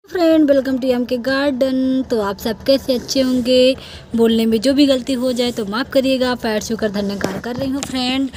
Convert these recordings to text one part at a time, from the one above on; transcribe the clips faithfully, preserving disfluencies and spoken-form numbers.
Friend welcome to M K garden. तो आप सब कैसे अच्छे होंगे। बोलने में जो भी गलती हो जाए तो माफ़ करिएगा। पैर छूकर धन्यवाद कर रही हूँ फ्रेंड।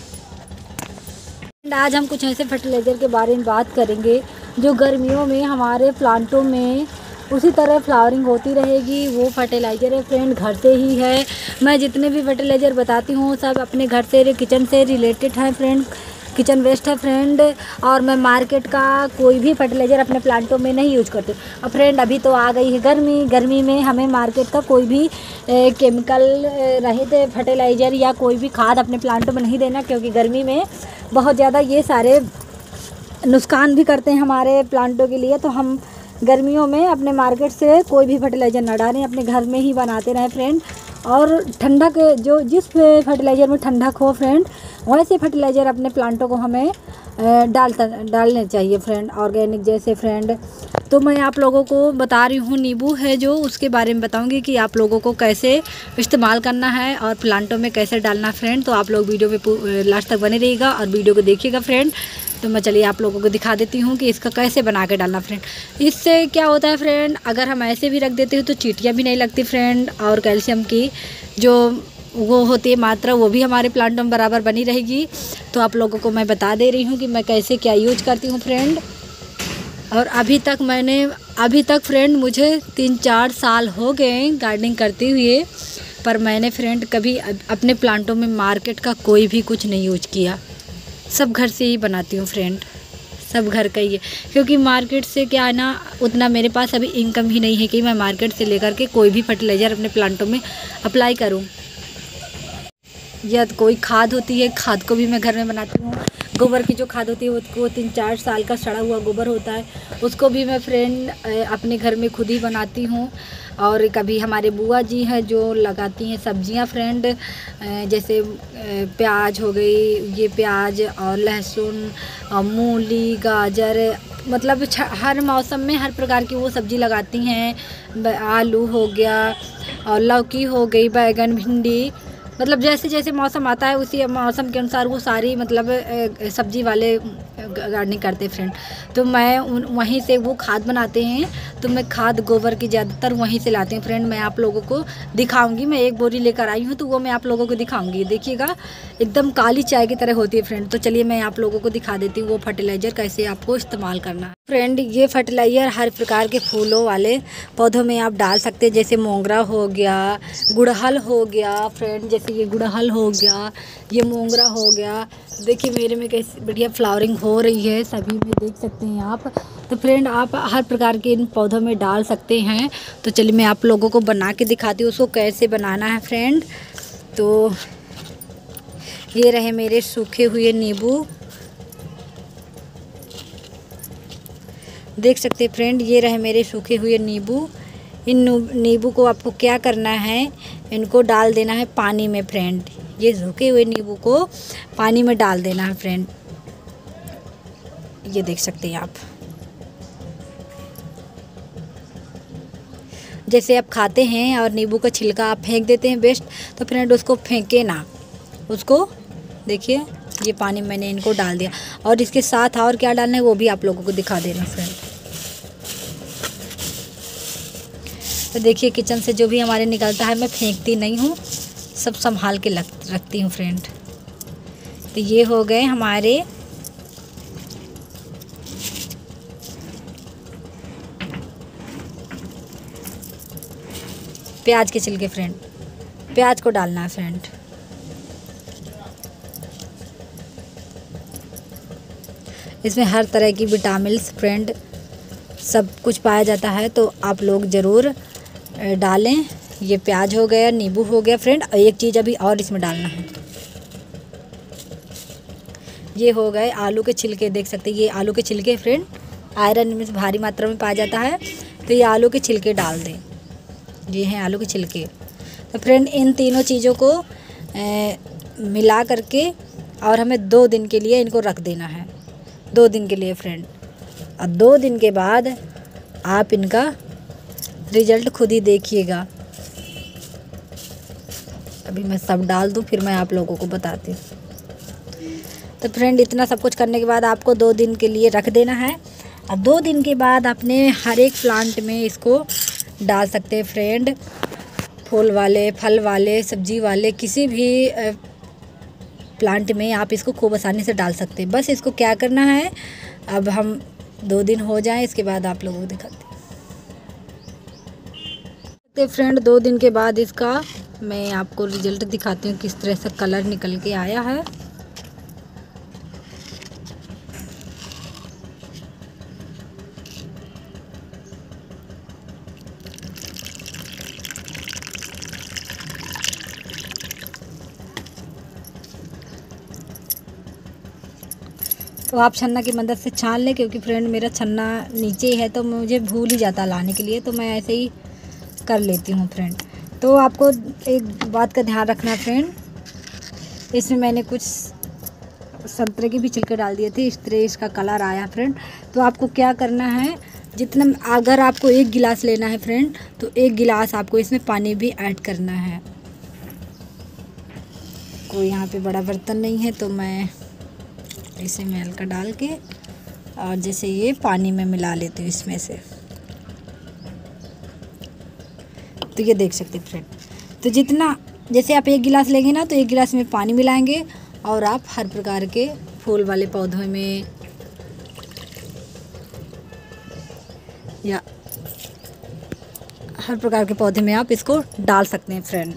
आज हम कुछ ऐसे फर्टिलाइज़र के बारे में बात करेंगे जो गर्मियों में हमारे प्लांटों में उसी तरह फ्लावरिंग होती रहेगी। वो फर्टिलाइज़र है फ्रेंड, घर से ही है। मैं जितने भी फर्टिलाइज़र बताती हूँ सब अपने घर से, किचन से रिलेटेड है फ्रेंड, किचन वेस्ट है फ्रेंड। और मैं मार्केट का कोई भी फर्टिलाइज़र अपने प्लांटों में नहीं यूज करती। और फ्रेंड अभी तो आ गई है गर्मी, गर्मी में हमें मार्केट का कोई भी ए, केमिकल रहित फर्टिलाइज़र या कोई भी खाद अपने प्लांटों में नहीं देना, क्योंकि गर्मी में बहुत ज़्यादा ये सारे नुकसान भी करते हैं हमारे प्लांटों के लिए। तो हम गर्मियों में अपने मार्केट से कोई भी फर्टिलाइज़र ना डालें, अपने घर में ही बनाते रहें फ्रेंड। और ठंडक जो जिस फर्टिलाइज़र में ठंडक हो फ्रेंड, वैसे फर्टिलाइज़र अपने प्लांटों को हमें डालता डालने चाहिए फ्रेंड, ऑर्गेनिक जैसे फ्रेंड। तो मैं आप लोगों को बता रही हूँ, नींबू है जो, उसके बारे में बताऊँगी कि आप लोगों को कैसे इस्तेमाल करना है और प्लांटों में कैसे डालना फ्रेंड। तो आप लोग वीडियो में लास्ट तक बने रहिएगा और वीडियो को देखिएगा फ्रेंड। तो मैं चलिए आप लोगों को दिखा देती हूँ कि इसका कैसे बना के डालना फ्रेंड। इससे क्या होता है फ्रेंड, अगर हम ऐसे भी रख देते हो तो चींटियाँ भी नहीं लगती फ्रेंड, और कैल्शियम की जो वो होती है मात्रा वो भी हमारे प्लांटों में बराबर बनी रहेगी। तो आप लोगों को मैं बता दे रही हूँ कि मैं कैसे क्या यूज करती हूँ फ्रेंड। और अभी तक मैंने अभी तक फ्रेंड मुझे तीन चार साल हो गए गार्डनिंग करते हुए, पर मैंने फ्रेंड कभी अपने प्लांटों में मार्केट का कोई भी कुछ नहीं यूज किया। सब घर से ही बनाती हूँ फ्रेंड, सब घर का ही है। क्योंकि मार्केट से क्या है ना, उतना मेरे पास अभी इनकम ही नहीं है कि मैं मार्केट से लेकर के कोई भी फर्टिलाइज़र अपने प्लांटों में अप्लाई करूँ। या कोई खाद होती है, खाद को भी मैं घर में बनाती हूँ। गोबर की जो खाद होती है उसको तीन चार साल का सड़ा हुआ गोबर होता है, उसको भी मैं फ्रेंड अपने घर में खुद ही बनाती हूँ। और कभी हमारे बुआ जी हैं जो लगाती हैं सब्जियां फ्रेंड, जैसे प्याज हो गई, ये प्याज और लहसुन और मूली, गाजर, मतलब हर मौसम में हर प्रकार की वो सब्ज़ी लगाती हैं। आलू हो गया और लौकी हो गई, बैगन, भिंडी, मतलब जैसे जैसे मौसम आता है उसी मौसम के अनुसार वो सारी मतलब सब्जी वाले गार्डनिंग करते हैं फ्रेंड। तो मैं उन वहीं से वो खाद बनाते हैं, तो मैं खाद गोबर की ज़्यादातर वहीं से लाते हैं फ्रेंड। मैं आप लोगों को दिखाऊंगी, मैं एक बोरी लेकर आई हूँ तो वो मैं आप लोगों को दिखाऊंगी। देखिएगा एकदम काली चाय की तरह होती है फ्रेंड। तो चलिए मैं आप लोगों को दिखा देती हूँ वो फर्टिलाइज़र कैसे आपको इस्तेमाल करना है फ्रेंड। ये फर्टिलाइज़र हर प्रकार के फूलों वाले पौधों में आप डाल सकते हैं, जैसे मोगरा हो गया, गुड़हल हो गया फ्रेंड, जैसे ये गुड़हल हो गया, ये मोगरा हो गया। देखिए मेरे में कैसी बढ़िया फ्लावरिंग हो रही है, सभी में देख सकते हैं आप। तो फ्रेंड आप हर प्रकार के इन पौधों में डाल सकते हैं। तो चलिए मैं आप लोगों को बना के दिखाती हूँ उसको कैसे बनाना है फ्रेंड। तो ये रहे मेरे सूखे हुए नींबू, देख सकते हैं फ्रेंड, ये रहे मेरे सूखे हुए नींबू। इन नींबू को आपको क्या करना है, इनको डाल देना है पानी में फ्रेंड। ये सूखे हुए नींबू को पानी में डाल देना है फ्रेंड, ये देख सकते हैं आप। जैसे आप खाते हैं और नींबू का छिलका आप फेंक देते हैं वेस्ट, तो फ्रेंड उसको फेंके ना, उसको देखिए ये पानी मैंने इनको डाल दिया। और इसके साथ और क्या डालना है वो भी आप लोगों को दिखा दे रहे हैं फ्रेंड। तो देखिए किचन से जो भी हमारे निकलता है मैं फेंकती नहीं हूँ, सब संभाल के रखती हूँ फ्रेंड। तो ये हो गए हमारे प्याज के छिलके फ्रेंड, प्याज को डालना है फ्रेंड। इसमें हर तरह की विटामिन्स फ्रेंड सब कुछ पाया जाता है, तो आप लोग ज़रूर डालें। ये प्याज हो गया, नींबू हो गया फ्रेंड, और एक चीज़ अभी और इसमें डालना है, ये हो गए आलू के छिलके। देख सकते हैं ये आलू के छिलके फ्रेंड, आयरन में भारी मात्रा में पाया जाता है, तो ये आलू के छिलके डाल दें। ये हैं आलू के छिलके। तो फ्रेंड इन तीनों चीज़ों को ए, मिला करके और हमें दो दिन के लिए इनको रख देना है, दो दिन के लिए फ्रेंड। और दो दिन के बाद आप इनका रिजल्ट खुद ही देखिएगा। अभी मैं सब डाल दूँ फिर मैं आप लोगों को बताती हूँ। तो फ्रेंड इतना सब कुछ करने के बाद आपको दो दिन के लिए रख देना है। और दो दिन के बाद अपने हर एक प्लांट में इसको डाल सकते हैं फ्रेंड। फूल वाले, फल वाले, सब्जी वाले, किसी भी प्लांट में आप इसको खूब आसानी से डाल सकते हैं। बस इसको क्या करना है, अब हम दो दिन हो जाए इसके बाद आप लोगों को दिखाते हैं फ्रेंड। दो दिन के बाद इसका मैं आपको रिजल्ट दिखाती हूँ किस तरह से कलर निकल के आया है। तो आप छन्ना की मदद से छान लें, क्योंकि फ्रेंड मेरा छन्ना नीचे है तो मुझे भूल ही जाता लाने के लिए, तो मैं ऐसे ही कर लेती हूँ फ्रेंड। तो आपको एक बात का ध्यान रखना फ्रेंड, इसमें मैंने कुछ संतरे के भी छिलके डाल दिए थे, इस तरह इसका कलर आया फ्रेंड। तो आपको क्या करना है, जितना अगर आपको एक गिलास लेना है फ्रेंड तो एक गिलास आपको इसमें पानी भी ऐड करना है। कोई यहाँ पे बड़ा बर्तन नहीं है तो मैं इसे मैं हल्का डाल के और जैसे ये पानी में मिला लेती हूँ इसमें से। तो ये देख सकते हैं फ्रेंड, तो जितना जैसे आप एक गिलास लेंगे ना तो एक गिलास में पानी मिलाएंगे और आप हर प्रकार के फूल वाले पौधों में या हर प्रकार के पौधे में आप इसको डाल सकते हैं फ्रेंड।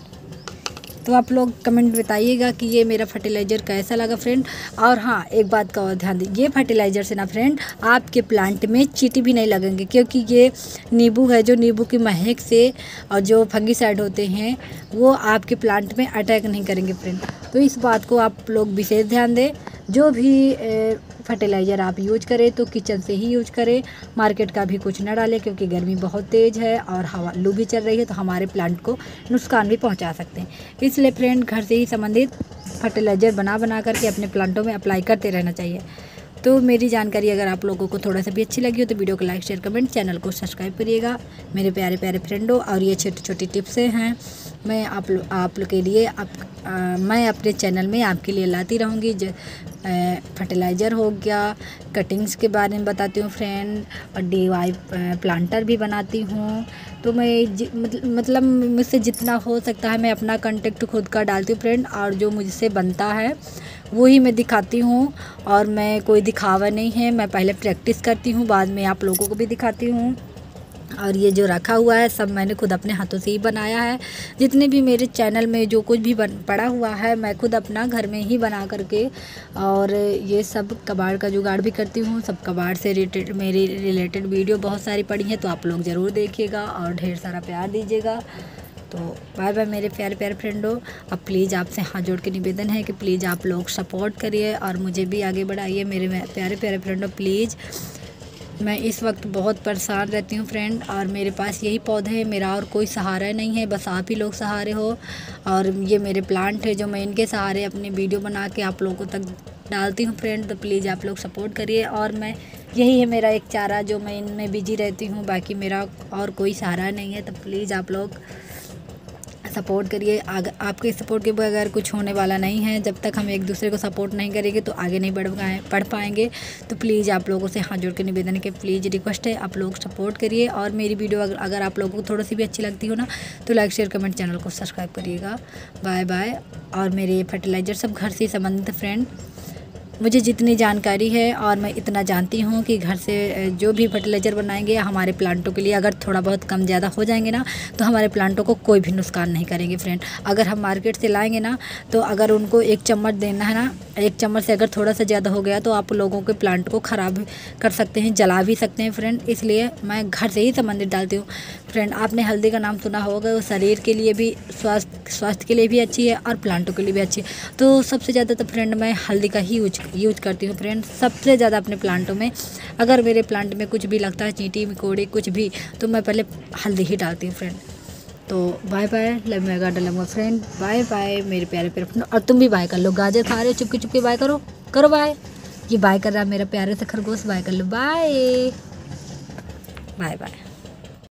तो आप लोग कमेंट बताइएगा कि ये मेरा फर्टिलाइज़र कैसा लगा फ्रेंड। और हाँ, एक बात का और ध्यान दीजिए, ये फर्टिलाइज़र से ना फ्रेंड आपके प्लांट में चींटी भी नहीं लगेंगे, क्योंकि ये नींबू है, जो नींबू की महक से और जो फंगीसाइड होते हैं वो आपके प्लांट में अटैक नहीं करेंगे फ्रेंड। तो इस बात को आप लोग विशेष ध्यान दें। जो भी फर्टिलाइज़र आप यूज करें तो किचन से ही यूज करें, मार्केट का भी कुछ ना डालें, क्योंकि गर्मी बहुत तेज़ है और हवा लू भी चल रही है तो हमारे प्लांट को नुकसान भी पहुंचा सकते हैं। इसलिए फ्रेंड घर से ही संबंधित फर्टिलाइज़र बना बना करके अपने प्लांटों में अप्लाई करते रहना चाहिए। तो मेरी जानकारी अगर आप लोगों को थोड़ा सा भी अच्छी लगी हो तो वीडियो को लाइक शेयर कमेंट, चैनल को सब्सक्राइब करिएगा मेरे प्यारे प्यारे फ्रेंडों। और ये छोटी छोटी टिप्स हैं मैं आप लो, आप लोग के लिए आप, आ, मैं अपने चैनल में आपके लिए लाती रहूँगी। फर्टिलाइज़र हो गया, कटिंग्स के बारे में बताती हूँ फ्रेंड, और डी वाई प्लांटर भी बनाती हूँ। तो मैं ज, मतलब मुझसे जितना हो सकता है मैं अपना कंटेक्ट खुद का डालती हूँ फ्रेंड, और जो मुझसे बनता है वही मैं दिखाती हूँ। और मैं कोई दिखावा नहीं है, मैं पहले प्रैक्टिस करती हूँ, बाद में आप लोगों को भी दिखाती हूँ। और ये जो रखा हुआ है सब मैंने खुद अपने हाथों से ही बनाया है। जितने भी मेरे चैनल में जो कुछ भी बन पड़ा हुआ है मैं खुद अपना घर में ही बना करके, और ये सब कबाड़ का जुगाड़ भी करती हूँ। सब कबाड़ से रिलेटेड मेरी रिलेटेड वीडियो बहुत सारी पड़ी हैं, तो आप लोग ज़रूर देखिएगा और ढेर सारा प्यार दीजिएगा। तो बाय बाय मेरे प्यारे प्यारे फ्रेंडों। अब प्लीज़ आपसे हाथ जोड़ के निवेदन है कि प्लीज़ आप लोग सपोर्ट करिए और मुझे भी आगे बढ़ाइए मेरे प्यारे प्यारे फ्रेंडों प्लीज़। मैं इस वक्त बहुत परेशान रहती हूँ फ्रेंड, और मेरे पास यही पौधे हैं, मेरा और कोई सहारा नहीं है, बस आप ही लोग सहारे हो। और ये मेरे प्लांट है जो मैं इनके सहारे अपनी वीडियो बना के आप लोगों तक डालती हूँ फ्रेंड। तो प्लीज़ आप लोग सपोर्ट करिए। और मैं यही है मेरा एक चारा जो मैं इनमें बिजी रहती हूँ, बाकी मेरा और कोई सहारा नहीं है। तो प्लीज़ आप लोग सपोर्ट करिए। आग, आपके सपोर्ट के बगैर कुछ होने वाला नहीं है। जब तक हम एक दूसरे को सपोर्ट नहीं करेंगे तो आगे नहीं बढ़ पाए पढ़ पाएंगे। तो प्लीज़ आप लोगों से हाथ जोड़ के निवेदन है कि प्लीज़ रिक्वेस्ट है आप लोग सपोर्ट करिए। और मेरी वीडियो अगर, अगर आप लोगों को थोड़ी सी भी अच्छी लगती हो ना तो लाइक शेयर कमेंट, चैनल को सब्सक्राइब करिएगा। Bye bye. और मेरे फर्टिलाइज़र सब घर से संबंधित फ्रेंड, मुझे जितनी जानकारी है और मैं इतना जानती हूँ कि घर से जो भी फर्टिलाइज़र बनाएंगे हमारे प्लांटों के लिए, अगर थोड़ा बहुत कम ज़्यादा हो जाएंगे ना तो हमारे प्लांटों को कोई भी नुकसान नहीं करेंगे फ्रेंड। अगर हम मार्केट से लाएंगे ना तो अगर उनको एक चम्मच देना है ना, एक चम्मच से अगर थोड़ा सा ज़्यादा हो गया तो आप लोगों के प्लांट को ख़राब कर सकते हैं, जला भी सकते हैं फ्रेंड। इसलिए मैं घर से ही संबंधित डालती हूँ फ्रेंड। आपने हल्दी का नाम सुना होगा, वो शरीर के लिए भी, स्वास्थ्य स्वास्थ्य के लिए भी अच्छी है और प्लांटों के लिए भी अच्छी है। तो सबसे ज़्यादा तो फ्रेंड मैं हल्दी का ही यूज यूज करती हूँ फ्रेंड, सबसे ज़्यादा अपने प्लांटों में। अगर मेरे प्लांट में कुछ भी लगता है, चींटी मकोड़े कुछ भी, तो मैं पहले हल्दी ही डालती हूँ फ्रेंड। तो बाय बाय, लव मेगा डलूँगा फ्रेंड। बाय बाय मेरे प्यारे प्यारे फ्रेंड। और तुम भी बाय कर लो, गाजर खा रहे हो चुपके चुपके बाय करो करो बाय। ये बाय कर रहा है मेरा प्यारे से खरगोश, बाय कर लो। Bye bye bye.